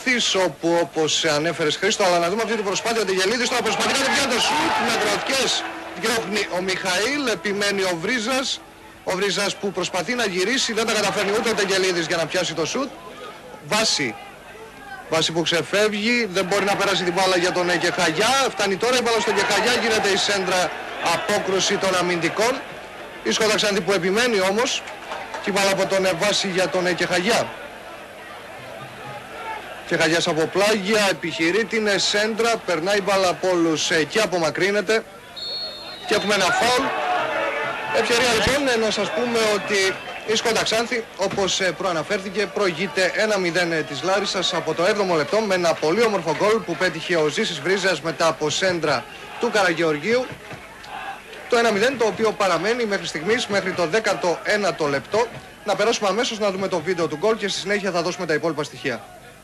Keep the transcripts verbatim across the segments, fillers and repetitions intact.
Ξάνθης, όπου όπως ανέφερες Χρήστο, αλλά να δούμε αυτή την προσπάθεια του Γελίδης. Τώρα προσπαθεί να πιάνει το σουτ με κροατιές. Διώχνει ο Μιχαήλ, επιμένει ο Βρίζας. Ο Βρίζας που προσπαθεί να γυρίσει, δεν τα καταφέρνει ούτε ο Τεγελίδης για να πιάσει το σουτ. Βάση. Βάση που ξεφεύγει, δεν μπορεί να περάσει την μπάλα για τον Κεχαγιά. Φτάνει τώρα η μπάλα στον Κεχαγιά, γίνεται η σέντρα, απόκρουση των αμυντικών. Η Σκόντα Ξάνθη που επιμένει όμως. Και η μπάλα από τον Βάση για τον Κεχαγιά. Κεχαγιάς από πλάγια, επιχειρεί την σέντρα, περνάει η μπάλα από όλους και απομακρύνεται. Και έχουμε ένα φάουλ. Ευκαιρία λοιπόν να σας πούμε ότι η Σκόντα Ξάνθη, όπως προαναφέρθηκε, προηγείται ένα μηδέν της Λάρισσας από το έβδομο λεπτό με ένα πολύ όμορφο γκολ που πέτυχε ο Ζήσης Βρίζας μετά από σέντρα του Καραγεωργίου. Το ένα μηδέν το οποίο παραμένει μέχρι στιγμής, μέχρι το δέκατο ένατο λεπτό. Να περάσουμε αμέσως να δούμε το βίντεο του γκολ και στη συνέχεια θα δώσουμε τα υπόλοιπα στοιχεία.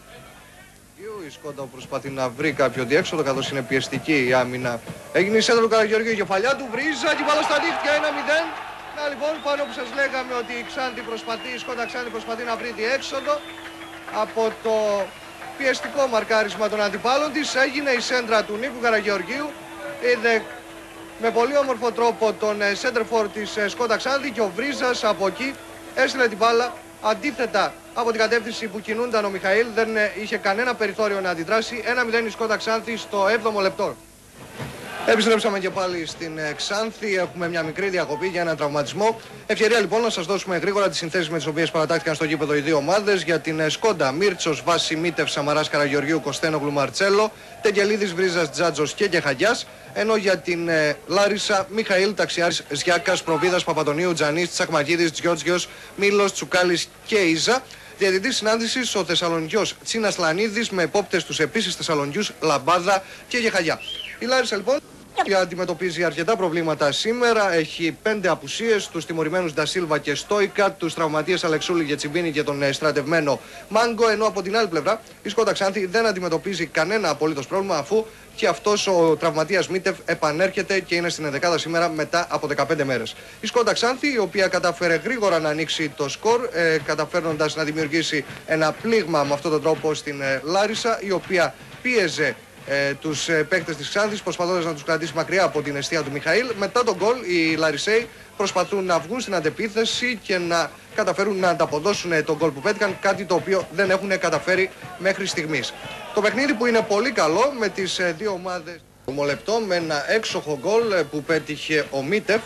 Η Σκόντα προσπαθεί να βρει κάποιο διέξοδο καθώς είναι πιεστική η άμυνα. Έγινε η σέντρα του Καραγεωργίου, η κεφαλιά του Βρίζα και βάλω στα δίχτυα ένα μηδέν. Να λοιπόν, πάνω που σας λέγαμε ότι η Ξάνθη προσπαθεί, η Σκόντα Ξάνθη προσπαθεί να βρει διέξοδο από το πιεστικό μαρκάρισμα των αντιπάλων της. Έγινε η σέντρα του Νίκου Καραγεωργίου. Είδε με πολύ όμορφο τρόπο τον σέντερφορ της Σκόντα Ξάνθη και ο Βρίζας από εκεί έστειλε την μπάλα αντίθετα από την κατεύθυνση που κινούνταν ο Μιχαήλ. Δεν είχε κανένα περιθώριο να αντιδράσει. ένα μηδέν η Σκόντα Ξάνθη στο έβδομο λεπτό. Επιστρέψαμε και πάλι στην Ξάνθη. Έχουμε μια μικρή διακοπή για ένα τραυματισμό. Ευκαιρία λοιπόν να σας δώσουμε γρήγορα τις συνθέσεις με τις οποίες παρατάχθηκαν στο γήπεδο οι δύο ομάδες. Για την Σκόντα, Μίρτσος, Βάση, Μίτευ, Σαμαράς, Καραγεωργίου, Κωστένογλου, Μαρτσέλο, Τεγελίδης, Βρίζας, Τζάτζος και Κεχαγιάς. Ενώ για την ε, Λάρισα, Μιχαήλ, Ταξιάρης, Ζιάκας, Προβίδας, Παπαντονίου, Τζανής, Τσακμακίδης, Τζιότζιος, Μήλος, Τσουκάλης και Ιζα. Διαιτητής συνάντησης ο Θεσσαλονικιός Τσίνας Λανίδης με επόπτες τους επίσης Θεσσαλονικιούς Λαμπάδα και Κεχαγιά. Η Λάρισα λοιπόν αντιμετωπίζει αρκετά προβλήματα σήμερα. Έχει πέντε απουσίες, τους τιμωρημένους Ντασίλβα και Στόικα, τους τραυματίες Αλεξούλη και Τσιμπίνη και τον στρατευμένο Μάγκο. Ενώ από την άλλη πλευρά η Σκόντα Ξάνθη δεν αντιμετωπίζει κανένα απολύτως πρόβλημα, αφού και αυτός ο τραυματίας Μίτευ επανέρχεται και είναι στην ενδεκάδα σήμερα μετά από δεκαπέντε μέρες. Η Σκόντα Ξάνθη, η οποία κατάφερε γρήγορα να ανοίξει το σκορ, ε, καταφέρνοντας να δημιουργήσει ένα πλήγμα με αυτόν τον τρόπο στην ε, Λάρισα, η οποία πίεζε Ε, τους ε, παίκτες της Ξάνθης προσπαθώντας να τους κρατήσει μακριά από την εστία του Μιχαήλ. Μετά τον γκολ οι Λαρισαίοι προσπαθούν να βγουν στην αντεπίθεση και να καταφέρουν να ανταποδώσουν ε, τον γκολ που πέτυχαν, κάτι το οποίο δεν έχουν καταφέρει μέχρι στιγμής. Το παιχνίδι που είναι πολύ καλό με τις ε, δύο ομάδες ομολεπτό με ένα έξοχο γκολ ε, που πέτυχε ο Μίτευ,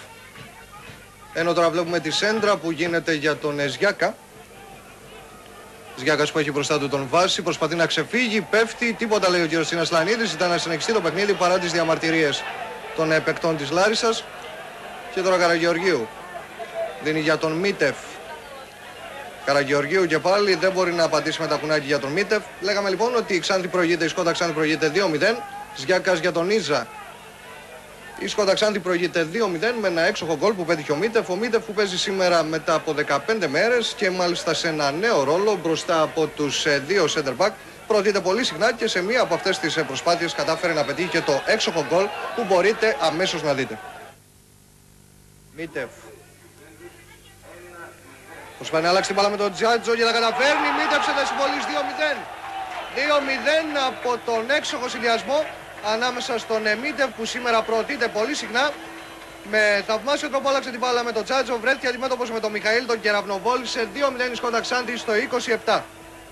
ενώ τώρα βλέπουμε τη σέντρα που γίνεται για τον ε, Ζιάκα. Ζιάκας που έχει μπροστά του τον Βάση, προσπαθεί να ξεφύγει, πέφτει, τίποτα λέει ο κύριος Τσίνας Λανίδης, ήταν να συνεχιστεί το παιχνίδι παρά τις διαμαρτυρίες των παικτών της Λάρισσας. Και τώρα Καραγεωργίου δίνει για τον Μίτευ. Καραγεωργίου και πάλι δεν μπορεί να απαντήσει με τα κουνάκι για τον Μίτευ. Λέγαμε λοιπόν ότι η Ξάνθη προηγείται, η Σκόντα Ξάνθη προηγείται δύο μηδέν. Ζιάκας για τον Ίζα. Η Σκόντα Ξάνθη προηγείται δύο μηδέν με ένα έξοχο γκολ που πέτυχε ο Μίτευ. Ο Μίτευ που παίζει σήμερα μετά από δεκαπέντε μέρες και μάλιστα σε ένα νέο ρόλο μπροστά από τους δύο center back. Προωθείται πολύ συχνά και σε μία από αυτές τις προσπάθειες κατάφερε να πετύχει και το έξοχο γκολ που μπορείτε αμέσως να δείτε. Μίτευ. Προσπαθεί να αλλάξει την μπάλα με τον Τζάτζο και να καταφέρνει. Μίτευ σε δεσμολής δύο μηδέν. δύο μηδέν από τον έξοχο συνδυασμό ανάμεσα στον Μίτευ που σήμερα προωθείται πολύ συχνά. Με θαυμάσιο τρόπο άλλαξε την μπάλα με τον Τζάτζο, βρέθηκε αντιμέτωπος με τον Μιχαήλ, τον κεραυνοβόλησε. δύο μηδέν η Σκόντα Ξάνθη στο είκοσι επτά.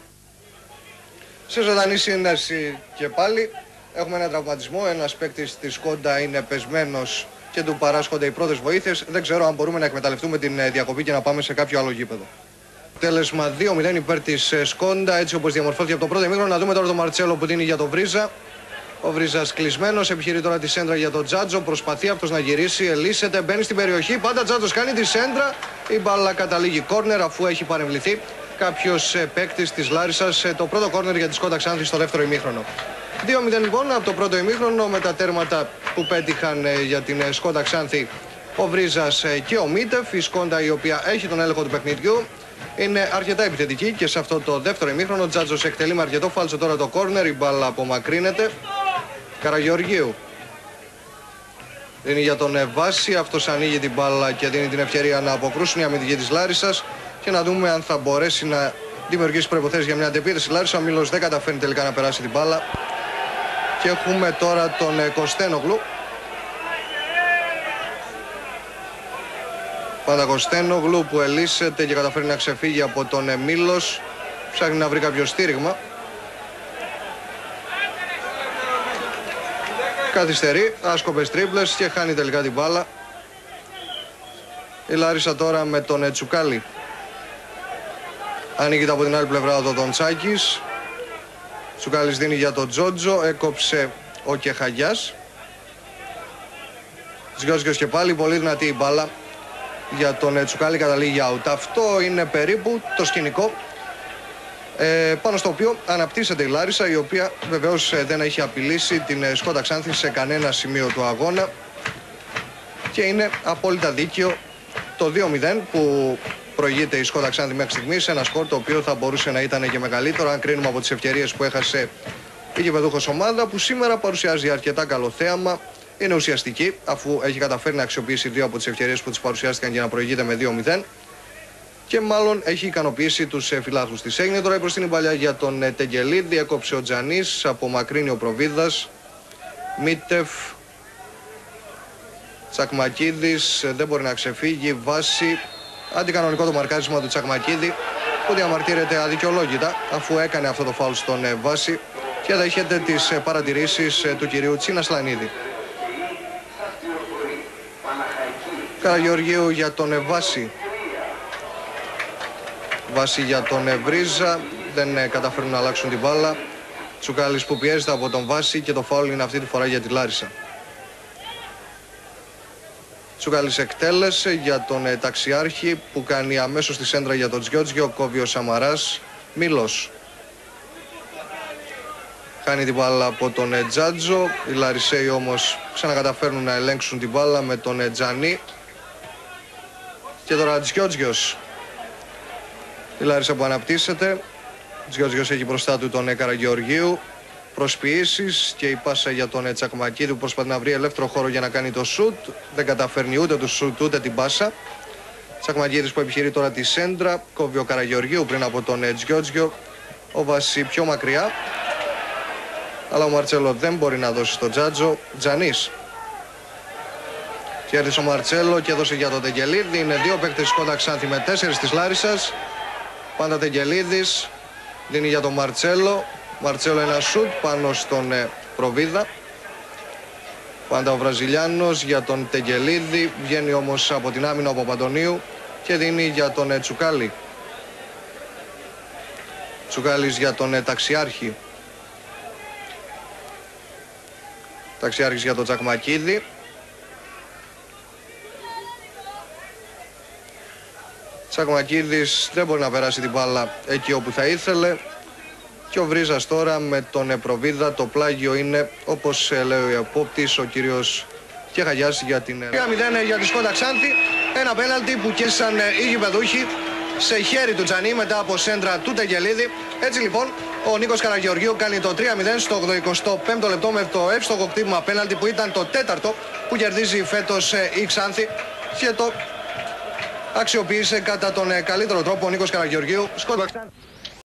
Σε ζωντανή σύνδεση και πάλι έχουμε ένα τραυματισμό. Ένας παίκτης της Σκόντα είναι πεσμένος και του παράσχονται οι πρώτες βοήθειες. Δεν ξέρω αν μπορούμε να εκμεταλλευτούμε την διακοπή και να πάμε σε κάποιο άλλο γήπεδο. Τέλεσμα δύο μηδέν υπέρ της Σκόντα, έτσι όπως διαμορφώθηκε από το πρώτο ημίχρονο. Να δούμε τώρα τον Μαρτσέλο που δίνει για τον Βρίζα. Ο Βρίζας κλεισμένος, επιχειρεί τώρα τη σέντρα για τον Τζάτζο. Προσπαθεί αυτός να γυρίσει, ελίσσεται, μπαίνει στην περιοχή. Πάντα Τζάτζος κάνει τη σέντρα. Η μπάλα καταλήγει κόρνερ αφού έχει παρεμβληθεί κάποιος παίκτης της Λάρισσας. Το πρώτο κόρνερ για τη Σκόντα Ξάνθη στο δεύτερο ημίχρονο. δύο μηδέν λοιπόν από το πρώτο ημίχρονο με τα τέρματα που πέτυχαν για την Σκόντα Ξάνθη ο Βρίζας και ο Μίτευ. Η Σκόντα, η οποία έχει τον έλεγχο του παιχνιδιού, είναι αρκετά επιθετική και σε αυτό το δεύτερο ημίχρονο ο Τζάτζος εκτελεί με αρκετό φάλτσο τώρα το κόρνερ. Η μπάλα απομακρύνεται. Καραγεωργίου δίνει για τον Βάση, αυτός ανοίγει την μπάλα και δίνει την ευκαιρία να αποκρούσουν οι αμυντικοί της Λάρισσας και να δούμε αν θα μπορέσει να δημιουργήσει προϋποθέσεις για μια αντεπίθεση. Λάρισα, ο Μήλος δεν καταφέρνει τελικά να περάσει την μπάλα. Και έχουμε τώρα τον Κωστένογλου. Παντακωστένογλου που ελύσσεται και καταφέρνει να ξεφύγει από τον Μήλος. Ψάχνει να βρει κάποιο στήριγμα. Καθυστερεί, άσκοπες τρίπλες και χάνει τελικά την μπάλα. Η Λάρισα τώρα με τον Τσουκάλι. Ανοίγεται από την άλλη πλευρά ο Δοντοντσάκης. Τσουκάλης δίνει για τον Τζότζο, έκοψε ο Κεχαγιάς. Σγιώσγιος και πάλι, πολύ δυνατή η μπάλα για τον Τσουκάλι, καταλήγει out. Αυτό είναι περίπου το σκηνικό ε, πάνω στο οποίο αναπτύσσεται η Λάρισα, η οποία βεβαίως ε, δεν έχει απειλήσει την ε, Σκότα Ξάνθη σε κανένα σημείο του αγώνα και είναι απόλυτα δίκαιο το δύο μηδέν που προηγείται η Σκότα Ξάνθη μέχρι στιγμής, ένα σκορ το οποίο θα μπορούσε να ήταν και μεγαλύτερο αν κρίνουμε από τις ευκαιρίες που έχασε η γηπεδούχος ομάδα, που σήμερα παρουσιάζει αρκετά καλό θέαμα. Είναι ουσιαστική, αφού έχει καταφέρει να αξιοποιήσει δύο από τις ευκαιρίες που της παρουσιάστηκαν για να προηγείται με δύο μηδέν και μάλλον έχει ικανοποιήσει τους φιλάθλους της. Έγινε τώρα η μπροστινή παλιά για τον Τεγγελίδη, έκοψε ο Τζανής, απομακρύνει ο Προβίδας, Μίτεφ, Τσακμακίδης δεν μπορεί να ξεφύγει, βάση. Αντικανονικό το μαρκάρισμα του Τσακμακίδη που διαμαρτύρεται αδικαιολόγητα αφού έκανε αυτό το φάουλ στον Βάση και δέχεται τις παρατηρήσεις του κυρίου Τσίνα Σλανίδη. Καραγεωργίου για τον Βάση. Βάση για τον Βρίζα. Δεν καταφέρουν να αλλάξουν την μπάλα. Τσουκάλης που πιέζεται από τον Βάση και το φάουλ είναι αυτή τη φορά για τη Λάρισα. Τσουκάλης εκτέλεσε για τον ε, Ταξιάρχη που κάνει αμέσως τη σέντρα για τον Τζιότζιο, κόβει ο Σαμαράς. Μήλος χάνει την μπάλα από τον ε, Τζάτζο. Οι Λαρισαίοι όμως ξανακαταφέρνουν να ελέγξουν την μπάλα με τον ε, Τζανί. Και τώρα Τζιότζιος. Η Λάρισα που αναπτύσσεται. Τζιότζιος έχει μπροστά του τον ε, Καραγεωργίου. Προσποιήσεις και η πάσα για τον Τσακμακίδη που προσπαθεί να βρει ελεύθερο χώρο για να κάνει το σουτ. Δεν καταφέρνει ούτε το σουτ ούτε την πάσα. Τσακμακίδης που επιχειρεί τώρα τη σέντρα. Κόβει ο Καραγεωργίου πριν από τον Τζιότζιο. Ο Βασί πιο μακριά. Αλλά ο Μαρτσέλο δεν μπορεί να δώσει στον Τζάτζο. Τζανής. Κέρδισε ο Μαρτσέλο και έδωσε για τον Τεγγελίδη. Είναι δύο παίκτες Σκότα Ξάνθη με τέσσερις της Λάρισσας. Πάντα Τεγγελίδης. Δίνει για τον Μαρτσέλο. Μαρτσέλο ένα σουτ πάνω στον ε, Προβίδα. Πάντα ο Βραζιλιάνος για τον Τεγγελίδη. Βγαίνει όμως από την άμυνα ο Παπαντονίου και δίνει για τον ε, Τσουκάλι. Τσουκάλης για τον ε, Ταξιάρχη. Ταξιάρχης για τον Τσακμακίδη. Τσακμακίδης δεν μπορεί να περάσει την μπάλα εκεί όπου θα ήθελε. Και ο Βρίζας τώρα με τον Προβίδα. Το πλάγιο είναι, όπως λέει ο επόπτης, ο κύριος Κεχαγιάς για την τρία μηδέν για τη Σκότα Ξάνθη. Ένα πέναλτι που κέρδισαν οι γηπεδούχοι σε χέρι του Τζανί μετά από σέντρα του Τεγγελίδη. Έτσι λοιπόν ο Νίκος Καραγεωργίου κάνει το τρία μηδέν στο ογδοηκοστό πέμπτο λεπτό με το εύστοχο κτύπημα πέναλτι που ήταν το τέταρτο που κερδίζει φέτος η Ξάνθη και το αξιοποίησε κατά τον καλύτερο τρόπο ο Νίκος Καραγεωργίου. Σκότα Ξάνθη.